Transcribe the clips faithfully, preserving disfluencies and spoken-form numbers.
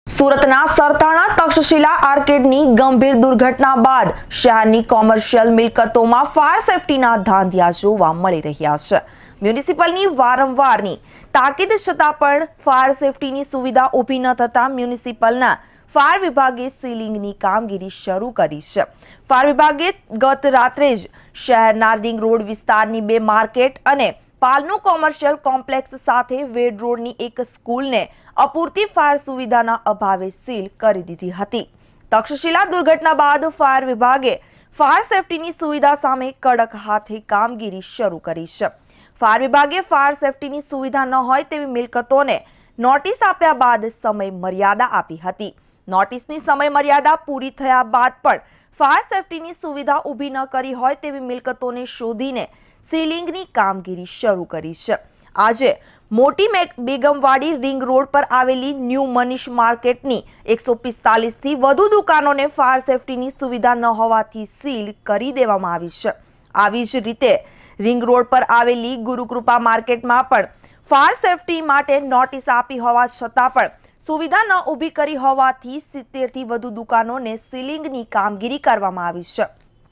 સુરતના સરથાણા તક્ષશિલા આર્કેડની ગંભીર દુર્ઘટના બાદ શહેરની કોમર્શિયલ મિલકતોમાં ફાયર સેફટીના ધાંધિયા જોવા મળી રહ્યા છે। મ્યુનિસિપલની વારંવારની તાકીદ છતાં પણ ફાયર સેફટીની સુવિધા ઊભી ન થતા મ્યુનિસિપલના ફાયર વિભાગે સીલિંગની કામગીરી શરૂ કરી છે। ફાયર વિભાગે ગત રાત્રે જ શહેરના રિંગ રોડ વિસ્તારની બે માર્કેટ અને પાલનું કોમર્શિયલ કોમ્પ્લેક્સ સાથે વેડ રોડની એક સ્કૂલને અપૂરતી ફાયર સુવિધાના અભાવે સીલ કરી દીધી હતી। તક્ષશિલા દુર્ઘટના બાદ ફાયર વિભાગે ફાયર સેફટીની સુવિધા સામે કડક હાથે કામગીરી શરૂ કરી છે। ફાયર વિભાગે ફાયર સેફટીની સુવિધા ન હોય તેવી મિલકતોને નોટિસ આપ્યા બાદ સમય મર્યાદા આપી હતી। નોટિસની સમય મર્યાદા પૂરી થયા બાદ પણ ફાયર સેફટીની સુવિધા ઊભી ન કરી હોય તેવી મિલકતોને શોધીને સીલિંગની કામગીરી શરૂ કરી છે। આજે મોટી બેગમવાડી રિંગ રોડ પર આવેલી ન્યૂ મનીષ માર્કેટની એકસો પિસ્તાલીસ થી વધુ દુકાનોને ફાયર સેફટીની સુવિધા ન હોવાથી સીલ કરી દેવામાં આવી છે। આવી જ રીતે રિંગ રોડ પર આવેલી ગુરુકૃપા માર્કેટમાં પણ ફાયર સેફટી માટે નોટિસ આપી હોવા છતાં પણ સુવિધા ન ઊભી કરી હોવાથી સિત્તેર થી વધુ દુકાનોને સીલિંગની કામગીરી કરવામાં આવી છે।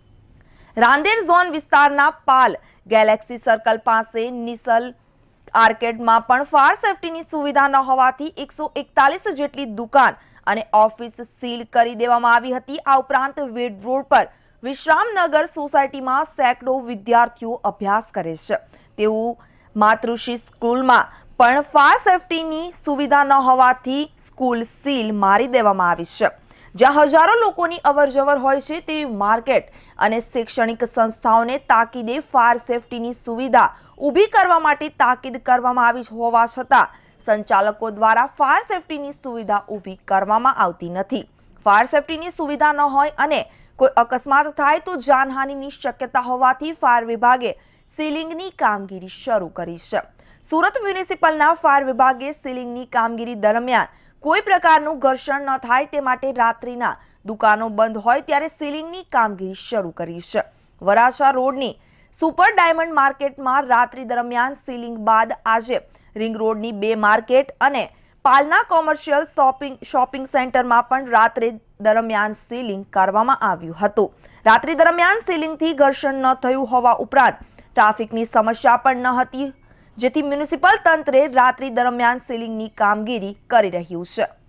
રાંદેર ઝોન વિસ્તારના પાલ ગેલેક્સી સર્કલ પાસે નિસલ આર્કેડમાં પણ ફાયર સેફટીની સુવિધા ન હોવાથી એકસો એકતાલીસ જેટલી દુકાન અને ઓફિસ સીલ કરી દેવામાં આવી હતી। આ ઉપરાંત વેડ રોડ પર વિશ્રામનગર સોસાયટીમાં સેંકડો વિદ્યાર્થીઓ અભ્યાસ કરે છે। તેવું માતૃશ્રી સ્કૂલમાં પણ ફાયર સેફટીની સુવિધા ન હોવાથી સ્કૂલ સીલ મારી દેવામાં આવી છે। જ્યાં હજારો લોકોની અવરજવર હોય છે તેવી માર્કેટ અને શૈક્ષણિક સંસ્થાઓને તાકીદે ફાયર સેફટીની સુવિધા ઊભી કરવા માટે તાકીદ કરવામાં આવી હોવા છતાં સંચાલકો દ્વારા ફાયર સેફટીની સુવિધા ઊભી કરવામાં આવતી નથી। ફાયર સેફટીની સુવિધા ન હોય અને કોઈ અકસ્માત થાય તો જાનહાનિની શક્યતા હોવાથી ફાયર વિભાગે સીલિંગની કામગીરી શરૂ કરી છે। સુરત મ્યુનિસિપલના ફાયર વિભાગે સીલિંગની કામગીરી દરમિયાન કોઈ પ્રકારનું ઘર્ષણ ન થાય તે માટે રાત્રિના દુકાનો બંધ હોય ત્યારે સીલિંગની કામગીરી શરૂ કરી છે। વરાછા રોડની સુપર ડાયમંડ માર્કેટમાં રાત્રિ દરમિયાન સીલિંગ બાદ આજે રિંગ રોડની બે માર્કેટ અને પાલના કોમર્શિયલ શોપિંગ શોપિંગ સેન્ટરમાં પણ રાત્રે દરમિયાન સીલિંગ કરવામાં આવ્યું હતું। રાત્રિ દરમિયાન સીલિંગથી ઘર્ષણ ન થયું હોવા ઉપરાંત ટ્રાફિકની સમસ્યા પણ ન હતી, જેથી મ્યુનિસિપલ તંત્રે રાત્રિ દરમિયાન સીલિંગની કામગીરી કરી રહ્યું છે।